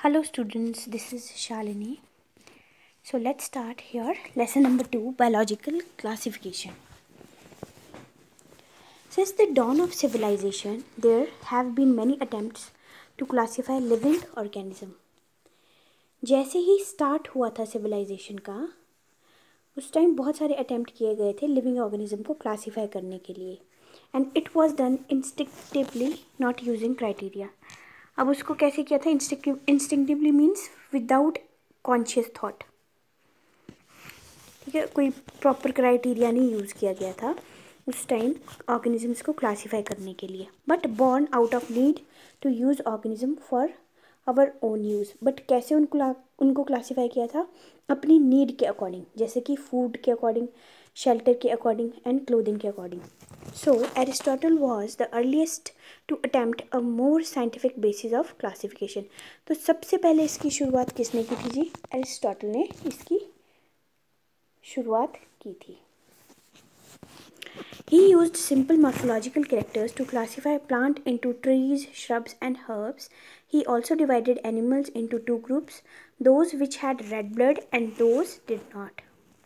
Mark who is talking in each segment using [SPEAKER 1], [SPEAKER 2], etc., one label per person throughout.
[SPEAKER 1] Hello students, this is Shalini. So let's start here. Lesson number 2, biological classification. Since the dawn of civilization, there have been many attempts to classify living organism. जैसे ही start हुआ था civilisation का, उस time बहुत सारे attempt किए गए थे लिविंग ऑर्गेनिज्म को क्लासीफाई करने के लिए, and it was done instinctively not using criteria. अब उसको कैसे किया था? Instinctively means without conscious thought. ठीक है, कोई प्रॉपर क्राइटेरिया नहीं यूज़ किया गया था उस टाइम ऑर्गेनिजम्स को क्लासीफाई करने के लिए, but born out of need to use organism for our own use. But कैसे उनको क्लासीफाई किया था? अपनी नीड के अकॉर्डिंग, जैसे कि फूड के अकॉर्डिंग, शेल्टर के अकॉर्डिंग एंड क्लोथिंग के according. So Aristotle was the earliest to attempt a more scientific basis of classification. तो सबसे पहले इसकी शुरुआत किसने की थी जी? एरिस्टोटल ने इसकी शुरुआत की थी. He used simple morphological characters to classify plant into trees, shrubs and herbs. He also divided animals into two groups, those which had red blood and those did not.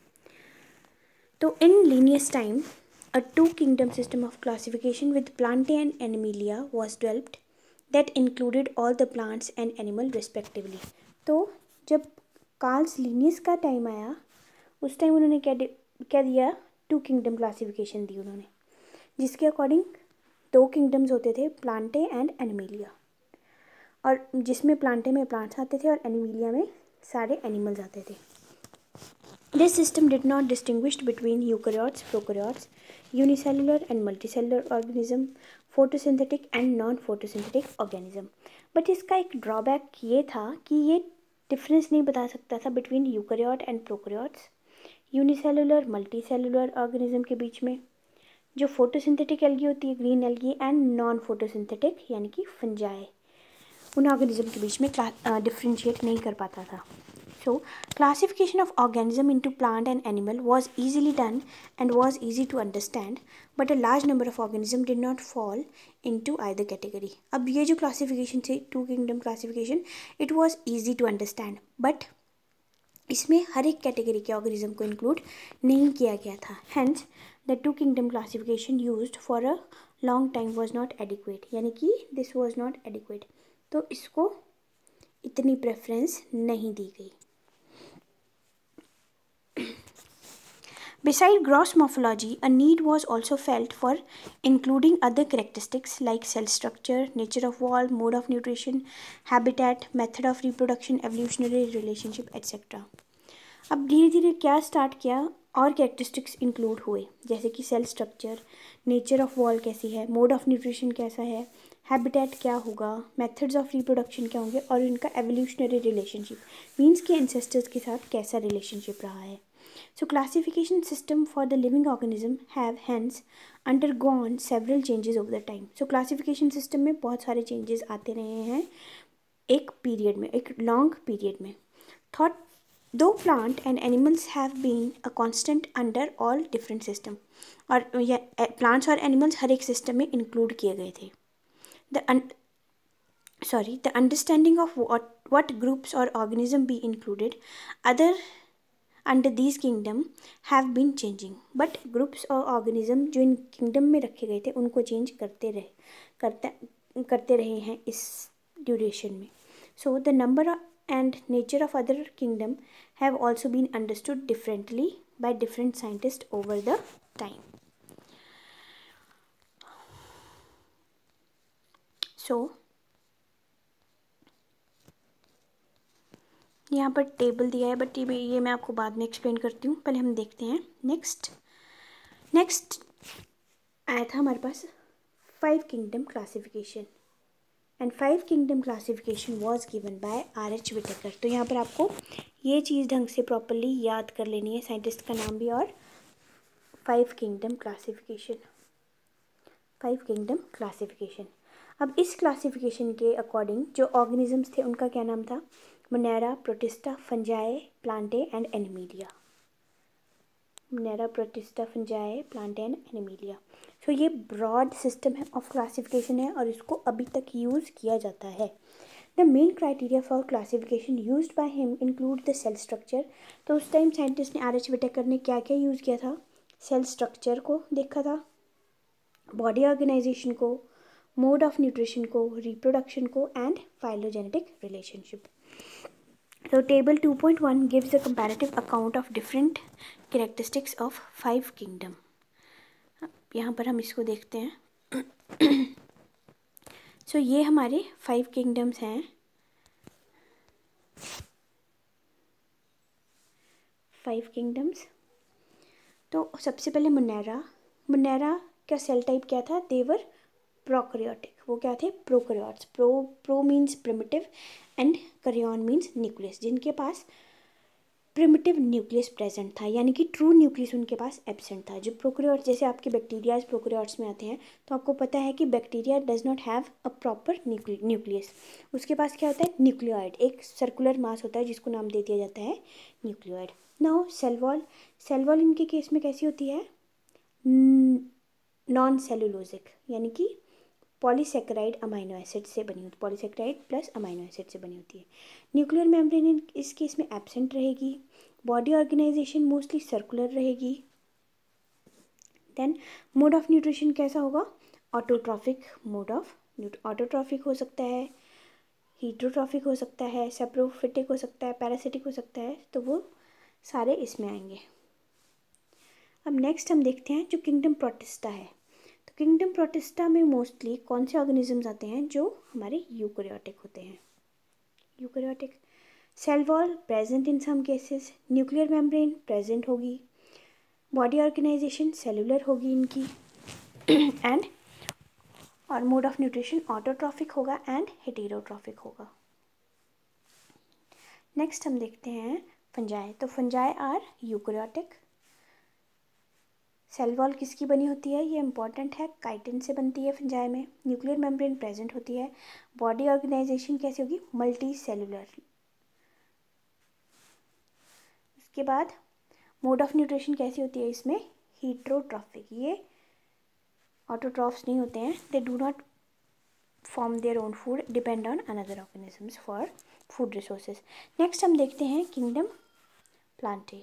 [SPEAKER 1] So in Linnaeus time, a two-kingdom system of classification with Plantae and Animalia was developed that included all the plants and animal respectively. तो जब Carl's Linnaeus का time आया, उस time उन्होंने क्या दिया? To kingdom classification दी उन्होंने, जिसके अकॉर्डिंग दो किंगडम्स होते थे, प्लांटे एंड एनिमिलिया, और जिसमें प्लांटे में प्लांट्स आते थे और एनिमिलिया में सारे एनिमल्स आते थे. This system did not distinguish between eukaryotes, prokaryotes, unicellular and multicellular organism, photosynthetic and non-photosynthetic organism. But इसका एक ड्रॉबैक ये था कि ये डिफरेंस नहीं बता सकता था between eukaryote and prokaryotes, unicellular multicellular organism के बीच में, जो फोटोसिंथेटिक एल्गी होती है green algae, and non photosynthetic यानी कि फंजाई, उन ऑर्गेनिज्म के बीच में डिफ्रेंशिएट नहीं कर पाता था. So, classification of organism into plant and animal was easily done and was easy to understand, but a large number of organisms did not fall into either category. अब ये जो classification थी, two kingdom classification, it was easy to understand, but इसमें हर एक category के organism को include नहीं किया गया था. Hence, the two kingdom classification used for a long time was not adequate, यानी कि this was not adequate. तो इसको इतनी प्रेफरेंस नहीं दी गई. Beside gross morphology, a need was also felt for including other characteristics like cell structure, nature of wall, mode of nutrition, habitat, method of reproduction, evolutionary relationship, etc. अब धीरे धीरे क्या start किया और कैरेक्टरिस्टिक्स इंक्लूड हुए, जैसे कि cell structure, nature of wall कैसी है, मोड ऑफ न्यूट्रिशन कैसा है, हैबिटेट क्या होगा, मेथड्स ऑफ रिप्रोडक्शन क्या होंगे, और इनका एवोल्यूशनरी रिलेशनशिप मीन्स कि एंसेस्टर्स के साथ कैसा रिलेशनशिप रहा है. So classification system for the living organism have hence undergone several changes over the time. So classification system में बहुत सारे changes आते रहे हैं एक पीरियड में, एक लॉन्ग पीरियड में. Thought though plant and animals have been a constant under all different system, और plants और animals हर एक system में include किए गए थे. The understanding of what groups or organism be included other under these kingdom have been changing, but groups और organism जो इन kingdom में रखे गए थे उनको change करते रहे हैं इस duration में. So the number and nature of other kingdom have also been understood differently by different scientists over the time. So यहाँ पर टेबल दिया है, बट ये मैं आपको बाद में एक्सप्लेन करती हूँ. पहले हम देखते हैं नेक्स्ट आया था हमारे पास 5 kingdom classification, and 5 kingdom classification was given by R.H. Whittaker. तो यहाँ पर आपको ये चीज़ ढंग से प्रॉपरली याद कर लेनी है, साइंटिस्ट का नाम भी और 5 किंगडम क्लासिफिकेशन. अब इस क्लासिफिकेशन के अकॉर्डिंग जो ऑर्गेनिजम्स थे उनका क्या नाम था? Monera, Protista, fungi, Plantae and Animalia. Monera, Protista, fungi, Plantae and Animalia. So ये ब्रॉड सिस्टम है ऑफ क्लासिफिकेशन है और इसको अभी तक यूज़ किया जाता है. The main criteria for classification used by him include the cell structure. तो उस टाइम साइंटिस्ट ने आर.एच. व्हिटेकर ने क्या क्या यूज़ किया था? सेल स्ट्रक्चर को देखा था, बॉडी ऑर्गेनाइजेशन को, मोड ऑफ न्यूट्रिशन को, रिप्रोडक्शन को and phylogenetic relationship. So table 2.1 gives a comparative account of different characteristics of 5 kingdom. यहाँ पर हम इसको देखते हैं। So ये हमारे 5 kingdoms हैं। 5 kingdoms। तो सबसे पहले मुनेरा का सेल टाइप क्या था? They're prokaryotic. वो क्या थे? Prokaryotes. Pro means primitive and karyon means nucleus, जिनके पास प्रिमिटिव न्यूक्लियस प्रेजेंट था, यानी कि ट्रू न्यूक्लियस उनके पास एब्सेंट था। जो प्रोकैरियोट्स, जैसे आपके बैक्टीरियाज प्रोकैरियोट्स में आते हैं, तो आपको पता है कि bacteria does not have a proper nucleus. उसके पास क्या होता है? न्यूक्लियोइड। एक सर्कुलर मास होता है जिसको नाम दे दिया जाता है न्यूक्लियोइड। नाउ सेल वॉल इनके केस में कैसी होती है? नॉन सेलुलोजिक, यानी कि पॉलीसेकेराइड अमाइनो एसिड से बनी होती है, पॉलीसेकेराइड प्लस अमाइनो एसिड से बनी होती है। न्यूक्लियर मेम्ब्रेन इस केस में एब्सेंट रहेगी। बॉडी ऑर्गेनाइजेशन मोस्टली सर्कुलर रहेगी। देन मोड ऑफ न्यूट्रिशन कैसा होगा? ऑटोट्रॉफिक मोड ऑफ ऑटोट्रॉफिक हो सकता है, हीटरोट्रॉफिक हो सकता है, सेप्रोफिटिक हो सकता है, पैरासिटिक हो सकता है, तो वो सारे इसमें आएंगे। अब नेक्स्ट हम देखते हैं जो किंगडम प्रोटिस्टा है। तो किंगडम प्रोटिस्टा में मोस्टली कौन से ऑर्गेनिजम्स आते हैं? जो हमारे यूकैरियोटिक होते हैं। Eukaryotic. Cell wall present in some cases, nuclear membrane present होगी, बॉडी ऑर्गेनाइजेशन सेलुलर होगी इनकी एंड और मोड ऑफ न्यूट्रिशन ऑटोट्रॉफिक होगा एंड हेटेरोट्रॉफिक होगा। नेक्स्ट हम देखते हैं फंजाई। तो fungi are eukaryotic. Cell wall किसकी बनी होती है? ये इंपॉर्टेंट है, काइटिन से बनती है फंजाई में। न्यूक्लियर मेम्ब्रेन प्रेजेंट होती है। बॉडी ऑर्गेनाइजेशन कैसी होगी? Multicellular. उसके बाद मोड ऑफ न्यूट्रिशन कैसी होती है इसमें? हीटरोट्रॉफिक। ये ऑटोट्रॉफ्स नहीं होते हैं, they do not form their own food, depend on another organisms for food resources. Next हम देखते हैं किंगडम प्लांटी।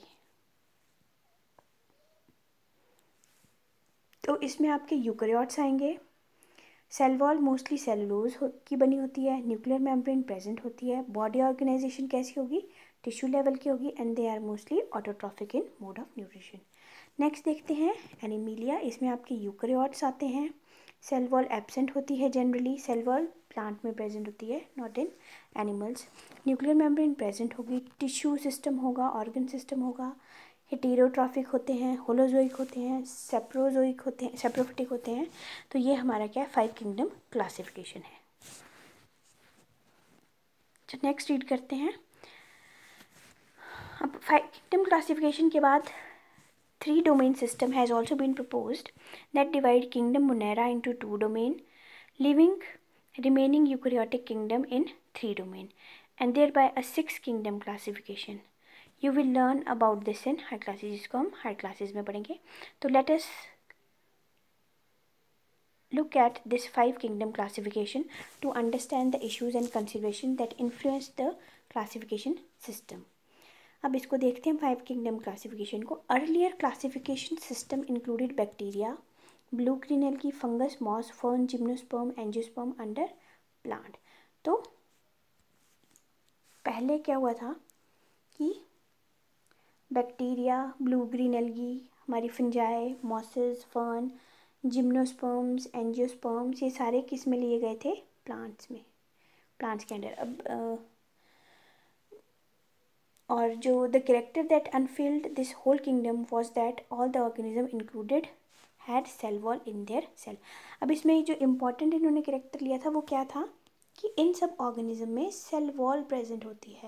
[SPEAKER 1] तो इसमें आपके यूकैरियोट्स आएंगे। सेल वॉल मोस्टली सेलुलोज की बनी होती है, न्यूक्लियर मेम्ब्रेन प्रेजेंट होती है, बॉडी ऑर्गेनाइजेशन कैसी होगी? टिश्यू लेवल की होगी and they are mostly autotrophic in mode of nutrition. Next देखते हैं एनिमीलिया। इसमें आपके यूकैरियोट्स आते हैं। सेल वॉल एब्सेंट होती है जनरली, सेल वॉल प्लांट में प्रेजेंट होती है, not in animals. Nuclear membrane present होगी, टिश्यू सिस्टम होगा, ऑर्गन सिस्टम होगा, हेटेरोट्रॉफिक होते हैं, होलोजोइक होते हैं, सेप्रोजोइक होते हैं, सेप्रोफिटिक होते हैं। तो ये हमारा क्या है? 5 किंगडम क्लासिफिकेशन है। तो नेक्स्ट रीड करते हैं। अब 5 किंगडम क्लासिफिकेशन के बाद 3 domain system has also been proposed that divide kingdom Monera into 2 domain, leaving remaining eukaryotic kingdom in 3 domain, and thereby a 6 kingdom classification. You will learn about this in higher classes, जिसको हम higher classes में पढ़ेंगे। तो let us look at this 5 kingdom classification to understand the issues and consideration that influence the classification system. अब इसको देखते हैं 5 kingdom classification को। Earlier classification system included bacteria, blue green algae, fungus, moss, fern, gymnosperm, angiosperm under plant. तो पहले क्या हुआ था कि बैक्टीरिया, ब्लू ग्रीन एल्गी, हमारी fungi, mosses, fern, gymnosperms, angiosperms, ये सारे किस में लिए गए थे? प्लांट्स में, प्लांट्स के अंडर। अब और जो the character that unified this whole kingdom was that all the organism included had cell wall in their cell. अब इसमें जो इम्पोर्टेंट इन्होंने कैरेक्टर लिया था वो क्या था? कि इन सब ऑर्गेनिज्म में सेल वॉल प्रेजेंट होती है,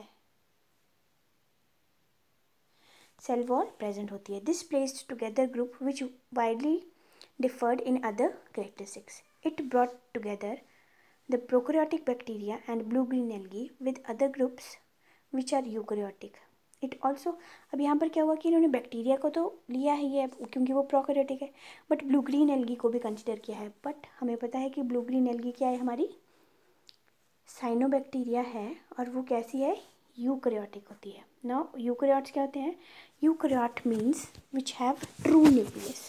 [SPEAKER 1] सेल वॉल प्रेजेंट होती है। This placed together group which widely differed in other characteristics. It brought together the prokaryotic bacteria and blue green algae with other groups which are eukaryotic. It also, अब यहाँ पर क्या हुआ कि इन्होंने bacteria को तो लिया है ये क्योंकि वो प्रोकैरियोटिक है, बट ब्लू ग्रीन एल्गी को भी कंसिडर किया है। बट हमें पता है कि ब्लू ग्रीन एल्गी क्या है? हमारी साइनोबैक्टीरिया है और वो कैसी है, यूकैरियोटिक होती है। नाउ यूकैरियोट्स क्या होते हैं, eukaryote means which have true nucleus.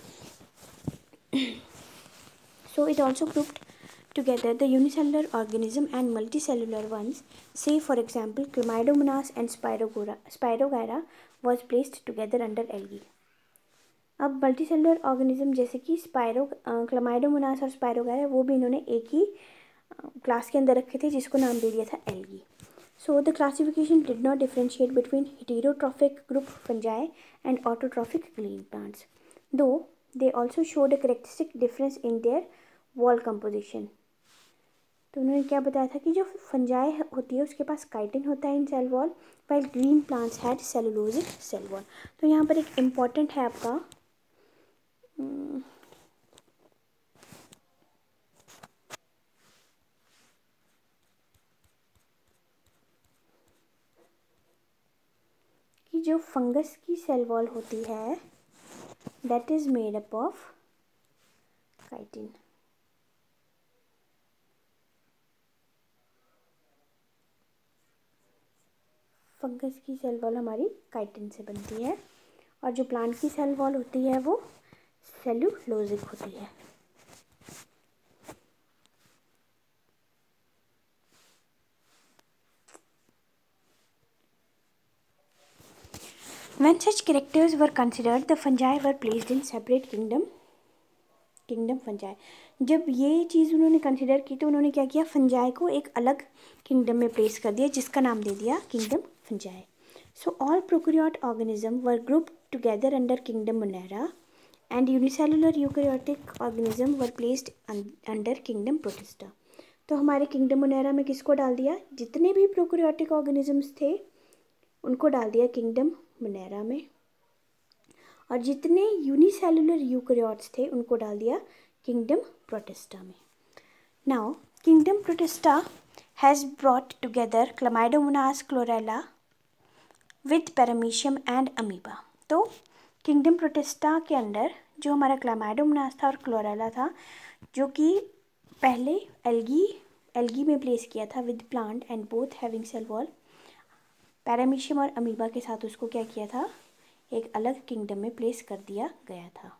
[SPEAKER 1] So it also grouped together the unicellular organism and multicellular ones. Say for example Chlamydomonas and Spirogyra was placed together under algae. अब multicellular organism जैसे कि Chlamydomonas और spirogyra वो भी इन्होंने एक ही class के अंदर रखे थे जिसको नाम दे दिया था algae. So the classification did not differentiate between heterotrophic group fungi and autotrophic green plants, though they also showed a characteristic difference in their wall composition. तो उन्होंने क्या बताया था कि जो फंजाई होती है उसके पास काइटिन होता है in cell wall, while green plants had cellulosic cell wall. तो यहाँ पर एक इम्पॉर्टेंट है आपका कि जो फंगस की सेल वॉल होती है that is made up of chitin. Fungus की सेल वॉल हमारी काइटिन से बनती है और जो प्लांट की सेल वॉल होती है वो सेलुलोजिक होती है। When such characters were considered, the fungi were placed in separate kingdom fungi. जब ये चीज़ उन्होंने कंसिडर की तो उन्होंने क्या किया, फंजाई को एक अलग किंगडम में प्लेस कर दिया जिसका नाम दे दिया kingdom fungi. So all prokaryote organism were grouped together under kingdom Monera and unicellular eukaryotic organism were placed under kingdom Protista. तो हमारे किंगडम मोनेरा में किसको डाल दिया, जितने भी प्रोकैरियोटिक ऑर्गेनिजम्स थे उनको डाल दिया किंगडम मोनेरा में, और जितने यूनिसेलुलर यूकैरियोट्स थे उनको डाल दिया किंगडम प्रोटिस्टा में। Now kingdom Protista has brought together Chlamydomonas Chlorella with paramecium and amoeba. तो किंगडम प्रोटिस्टा के अंदर जो हमारा क्लामाइडोमोनास था और क्लोरेला था, जो कि पहले एल्गी में प्लेस किया था with plant and both having cell wall, paramecium और अमीबा के साथ उसको क्या किया था, एक अलग किंगडम में प्लेस कर दिया गया था।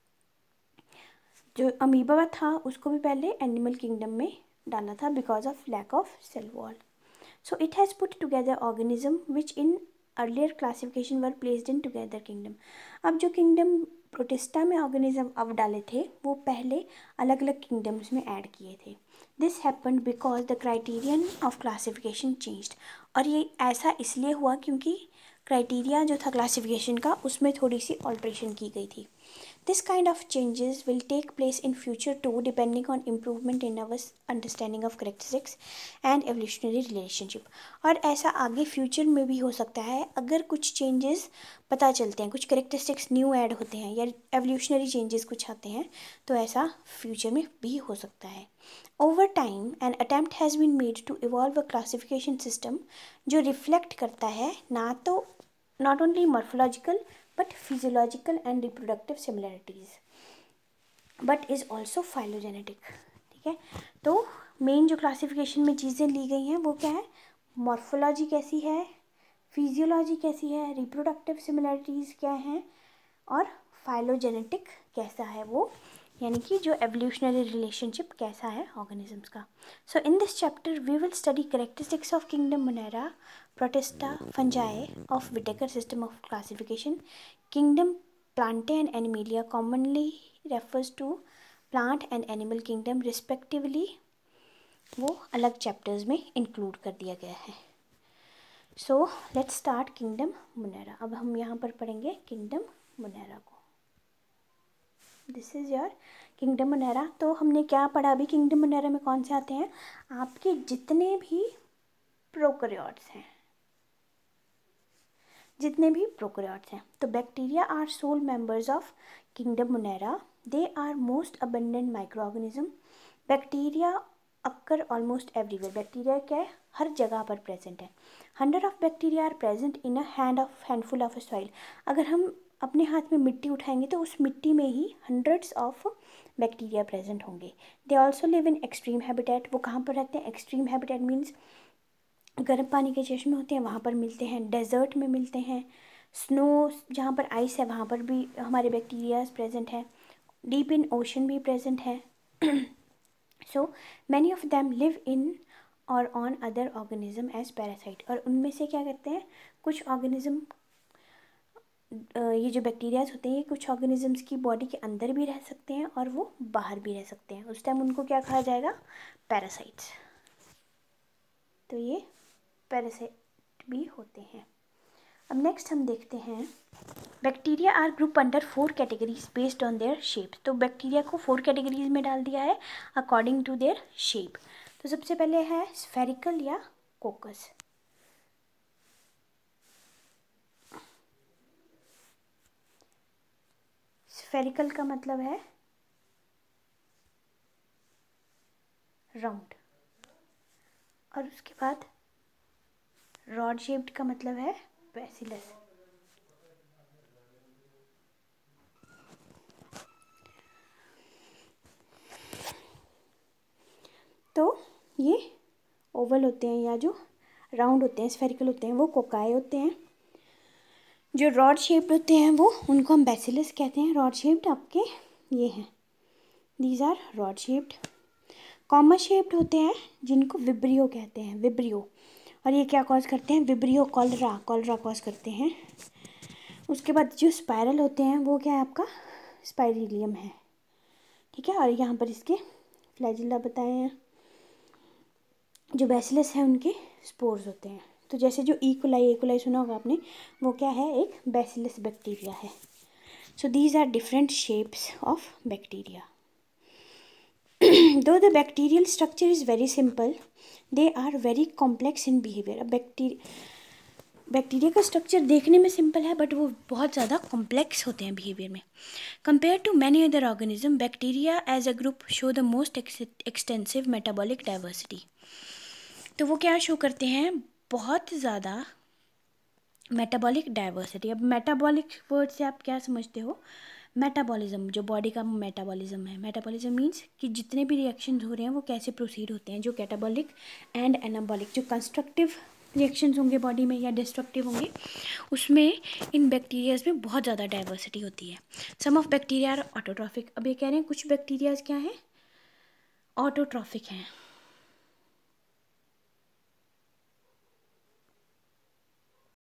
[SPEAKER 1] जो अमीबा था उसको भी पहले एनिमल किंगडम में डाला था because of lack of cell wall. So it has put together organism which in earlier classification were placed in together kingdom. अब जो किंगडम प्रोटिस्टा में ऑर्गेनिज्म अब डाले थे वो पहले अलग अलग किंगडम्स में ऐड किए थे। This happened because the criterion of classification changed. और ये ऐसा इसलिए हुआ क्योंकि क्राइटेरिया जो था क्लासिफिकेशन का उसमें थोड़ी सी ऑल्ट्रेशन की गई थी। This kind of changes will take place in future too, depending on improvement in our understanding of characteristics and evolutionary relationship. और ऐसा आगे फ्यूचर में भी हो सकता है अगर कुछ चेंजेस पता चलते हैं, कुछ करेक्टरिस्टिक्स न्यू ऐड होते हैं या एवोल्यूशनरी चेंजेस कुछ आते हैं, तो ऐसा फ्यूचर में भी हो सकता है। Over time an attempt has been made to evolve a classification system जो रिफ्लेक्ट करता है not only morphological but physiological and reproductive similarities but is also phylogenetic। ठीक है, तो मेन जो क्लासिफिकेशन में चीज़ें ली गई हैं वो क्या है, मॉर्फोलॉजी कैसी है, फिजियोलॉजी कैसी है, रिप्रोडक्टिव सिमिलरिटीज़ क्या हैं और फाइलोजेनेटिक कैसा है वो, यानी कि जो एवोल्यूशनरी रिलेशनशिप कैसा है ऑर्गेनिजम्स का। So in this chapter we will study characteristics of kingdom Monera, Protista, fungi of Whittaker system of classification. Kingdom Plantae and Animalia commonly refers to plant and animal kingdom respectively, वो अलग chapters में include कर दिया गया है। So let's start kingdom Monera. अब हम यहाँ पर पढ़ेंगे किंगडम मोनेरा को। This is your kingdom Monera. तो हमने क्या पढ़ा अभी, किंगडम मोनेरा में कौन से आते हैं, आपके जितने भी प्रोकैरियोट्स हैं, तो bacteria are sole members of kingdom Monera. They are most abundant micro organism. Bacteria occur almost everywhere. Bacteria क्या है, हर जगह पर प्रेजेंट है। 100 of bacteria are present in a handful of soil. अगर हम अपने हाथ में मिट्टी उठाएंगे तो उस मिट्टी में ही हंड्रेड्स ऑफ बैक्टीरिया प्रेजेंट होंगे। They also live in extreme habitat. वो कहाँ पर रहते हैं? एक्सट्रीम हैबिटेट मीन्स गर्म पानी के चश्मे होते हैं वहाँ पर मिलते हैं, डेजर्ट में मिलते हैं, स्नो जहाँ पर आइस है वहाँ पर भी हमारे बैक्टीरियाज प्रेजेंट है, डीप इन ओशन भी प्रेजेंट है। So many of them live in और on other organism as parasite. और उनमें से क्या करते हैं, कुछ ऑर्गेनिज्म, ये जो बैक्टीरियाज होते हैं ये कुछ ऑर्गेनिजम्स की बॉडी के अंदर भी रह सकते हैं और वो बाहर भी रह सकते हैं। उस टाइम उनको क्या कहा जाएगा? पैरासाइट्स। तो ये पैरासाइट भी होते हैं। अब नेक्स्ट हम देखते हैं bacteria are group under 4 categories based on their shape. तो बैक्टीरिया को 4 कैटेगरीज में डाल दिया है अकॉर्डिंग टू देयर शेप। तो सबसे पहले है स्फेरिकल या कोकस। स्फेरिकल का मतलब है राउंड, और उसके बाद रॉड शेप्ड का मतलब है बैसिलस। तो ये ओवल होते हैं या जो राउंड होते हैं, स्फेरिकल होते हैं, वो कोकाई होते हैं। जो रॉड शेप्ड होते हैं वो उनको हम बैसिलस कहते हैं। रॉड शेप्ड आपके ये हैं, these are rod shaped. Common shaped होते हैं जिनको विब्रियो कहते हैं, विब्रियो। और ये क्या कॉज करते हैं? विब्रियो कॉलरा, कॉलरा कॉज करते हैं। उसके बाद जो स्पाइरल होते हैं वो क्या है आपका? स्पाइरिलियम है, ठीक है। और यहाँ पर इसके फ्लैजिला बताए हैं। जो बैसिलस है उनके स्पोर्स होते हैं। तो जैसे जो इकोलाई सुना होगा आपने, वो क्या है? एक बैसिलस बैक्टीरिया है। So these are different shapes of bacteria. Though the bacterial structure is very simple, they are very complex in behavior. अब बैक्टीरिया का स्ट्रक्चर देखने में सिंपल है बट वो बहुत ज़्यादा कॉम्प्लेक्स होते हैं बिहेवियर में। Compare to many other organism, bacteria as a group show the most extensive metabolic diversity. तो वो क्या शो करते हैं? बहुत ज़्यादा मेटाबॉलिक डाइवर्सिटी। अब मेटाबॉलिक वर्ड से आप क्या समझते हो? मेटाबॉलिज्म, जो बॉडी का मेटाबॉलिज्म है। मेटाबॉलिज्म मीन्स कि जितने भी रिएक्शंस हो रहे हैं वो कैसे प्रोसीड होते हैं, जो कैटाबॉलिक एंड एनाबॉलिक, जो कंस्ट्रक्टिव रिएक्शंस होंगे बॉडी में या डिस्ट्रक्टिव होंगे, उसमें इन बैक्टीरियाज में बहुत ज़्यादा डाइवर्सिटी होती है। Some of bacteria are autotrophic. अब ये कह रहे हैं कुछ बैक्टीरियाज क्या हैं? ऑटोट्रॉफिक हैं।